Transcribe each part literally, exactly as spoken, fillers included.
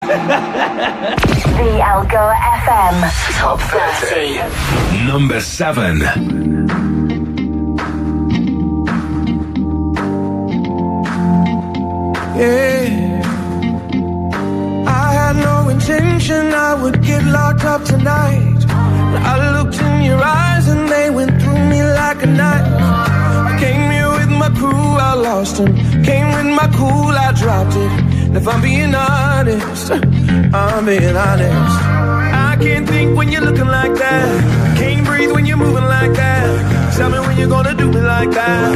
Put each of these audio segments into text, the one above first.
The Algoa F M Top thirty. Number seven. Yeah, I had no intention I would get locked up tonight. I looked in your eyes and they went through me like a knife. I came here with my crew, I lost them. Came with my cool, I dropped it. And if I'm being honest, I'm being honest. I can't think when you're looking like that. Can't breathe when you're moving like that. Tell me when you're gonna do me like that.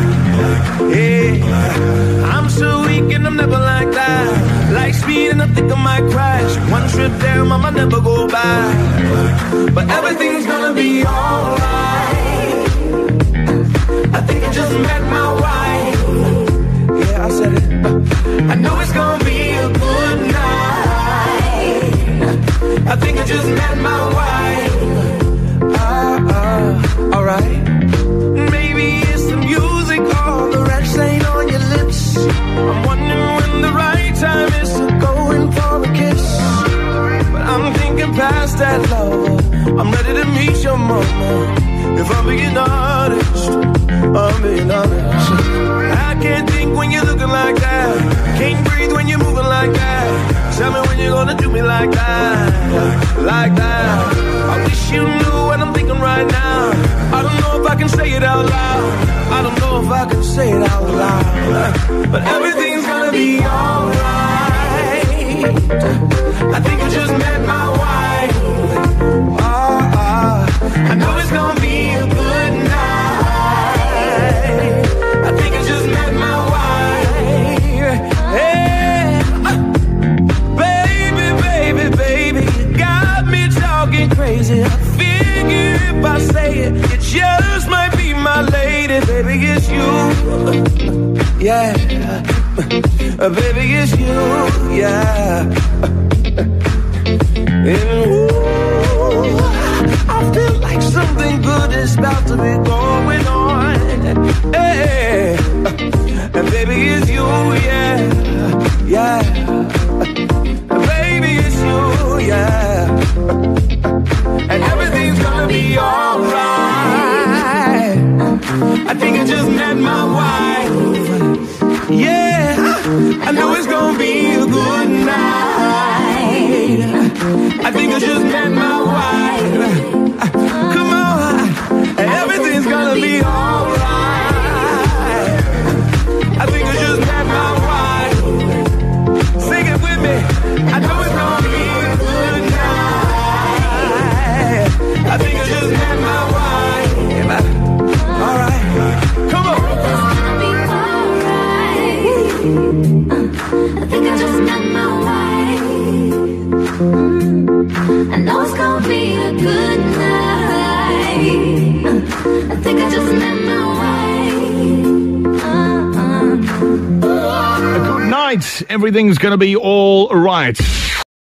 Yeah, I'm so weak and I'm never like that. Like speed and I think I might crash. One trip there, mama, never go back. But everything's gonna be alright. I think I just met my wife. Yeah, I said it. I know it's gonna be a good night. I think I just met my wife. Ah, uh, alright. Maybe it's the music or the red stain on your lips. I'm wondering when the right time is to go in for a kiss. But I'm thinking past that, love. I'm ready to meet your mama. If I'm being honest, I'm being honest. I can't think when you're looking like that. Can't breathe when you're moving like that. Tell me when you're gonna do me like that. Like that. I wish you knew what I'm thinking right now. I don't know if I can say it out loud. I don't know if I can say it out loud. But everything's gonna be alright. I think I just met my wife. Oh, oh. I know it's gonna be a good night. I think I just met my wife. Hey, baby, baby, baby, you got me talking crazy. I figure if I say it, it just might be my lady. Baby, it's you. Yeah, baby, it's you. Yeah. And ooh, I feel like something good is about to be going on. Hey, and baby, it's you, yeah, yeah. Baby, it's you, yeah. And everything's gonna be alright. I think I just met my wife. Yeah, I know it's gonna be a good night. I think I just met my wife. Come on, and everything's gonna be alright. I think I just met my wife. Sing it with me. I know it's gonna be a good night. I think I just met my wife. Alright, come on. I think I just met my wife. I know it's gonna be a good night. I think I just met my wife. Uh-uh. A good night. Everything's gonna be all right.